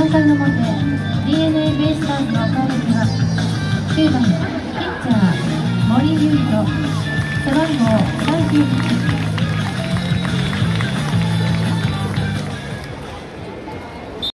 3回の表 DNA ベイスターズの攻撃は9番ピッチャー森優斗、背番号31